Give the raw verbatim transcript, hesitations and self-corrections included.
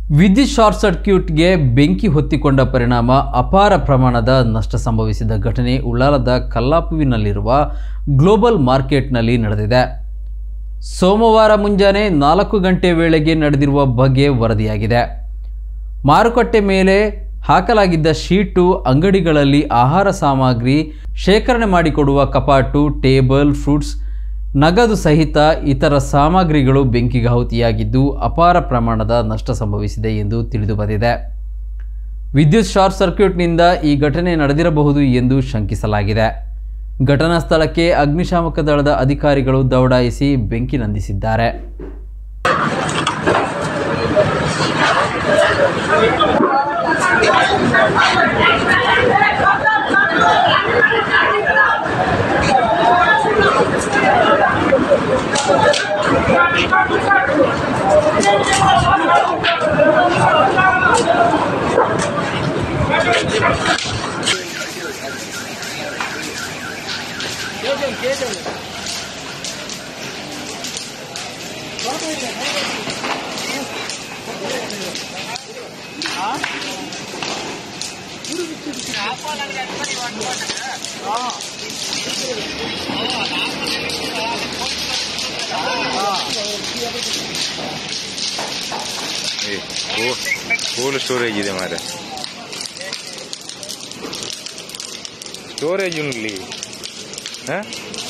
ವಿದ್ಯುತ್ ಶಾರ್ಟ್ ಸರ್ಕ್ಯೂಟ್ಗೆ ಬೆಂಕಿ ಹೊತ್ತಿಕೊಂಡ ಪರಿಣಾಮ ಅಪಾರ ಪ್ರಮಾಣದ ನಷ್ಟ ಸಂಭವಿಸಿದ ಘಟನೆ ಉಳ್ಳಾಲದ ಕಲ್ಲಾಪುವಿನಲ್ಲಿರುವ ಗ್ಲೋಬಲ್ ಮಾರ್ಕೆಟ್ನಲ್ಲಿ ನಡೆದಿದೆ. ಸೋಮವಾರ ಮುಂಜಾನೆ ನಾಲ್ಕು ಗಂಟೆ ವೇಳೆಗೆ ನಡೆದಿರುವ ಬಗ್ಗೆ ವರದಿಯಾಗಿದೆ. ಮಾರುಕಟ್ಟೆ ಮೇಲೆ ಹಾಕಲಾಗಿದ್ದ ಶೀಟು, ಅಂಗಡಿಗಳಲ್ಲಿ ಆಹಾರ ಸಾಮಗ್ರಿ ಶೇಖರಣೆ ಮಾಡಿಕೊಡುವ ಕಪಾಟು, ಟೇಬಲ್, ಫ್ರೂಟ್ಸ್, ನಗದು ಸಹಿತ ಇತರ ಸಾಮಗ್ರಿಗಳು ಬೆಂಕಿಗಾಹುತಿಯಾಗಿದ್ದು ಅಪಾರ ಪ್ರಮಾಣದ ನಷ್ಟ ಸಂಭವಿಸಿದೆ ಎಂದು ತಿಳಿದು ಬಂದಿದೆ. ವಿದ್ಯುತ್ ಶಾರ್ಟ್ ಸರ್ಕ್ಯೂಟ್ನಿಂದ ಈ ಘಟನೆ ನಡೆದಿರಬಹುದು ಎಂದು ಶಂಕಿಸಲಾಗಿದೆ. ಘಟನಾ ಸ್ಥಳಕ್ಕೆ ಅಗ್ನಿಶಾಮಕ ದಳದ ಅಧಿಕಾರಿಗಳು ದೌಡಾಯಿಸಿ ಬೆಂಕಿ ನಂದಿಸಿದ್ದಾರೆ. ಕೋಲ್ಡ್ ಸ್ಟೋರೇಜ್ ಇದೆ ಮಾರೆ, ಸ್ಟೋರೇಜ್ ಉಂಡ್ಲಿ.